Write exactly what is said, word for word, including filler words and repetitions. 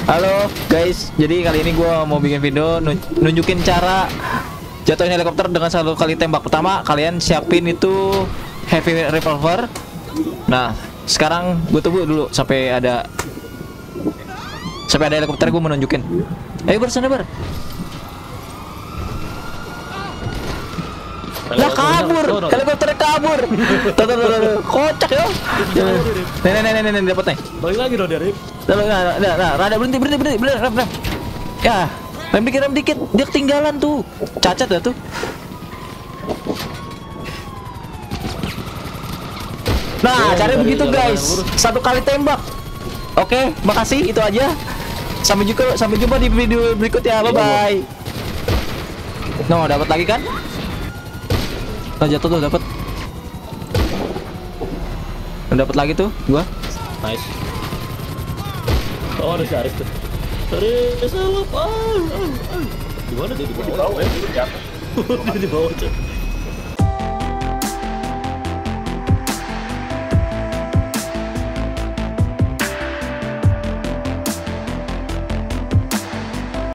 Halo guys, jadi kali ini gue mau bikin video nun- nunjukin cara jatuhin helikopter dengan satu kali tembak. Pertama, kalian siapin itu heavy revolver. Nah, sekarang gue tunggu dulu sampai ada sampai ada helikopter, gue mau nunjukin. Ayo ber, sana ber. Lah kabur, helikopternya kabur. Tuh tuh tuh, tuh. Kocak ya. Nih nih nih nih nih dapat nih. Balik lagi dong dari. Nah, nah, nah, nah, rada berhenti berhenti berhenti berhenti, rem, rem. Ya, rem dikit rem dikit, dia ketinggalan tuh, cacat dah tuh. Nah, Oh, cara dari begitu jalan guys, yang lurus. satu kali tembak. Oke, makasih itu aja. Sampai jumpa sampai jumpa di video berikutnya. Bye bye. No, dapat lagi kan? Nah, jatuh tuh dapat. Dapat lagi tuh, gua. Nice. Oh, ada si Arif tuh. Arif, salap. Ah, ah, ah. Di mana dia di bawah? Tahu ya, Dia di bawah, Cok.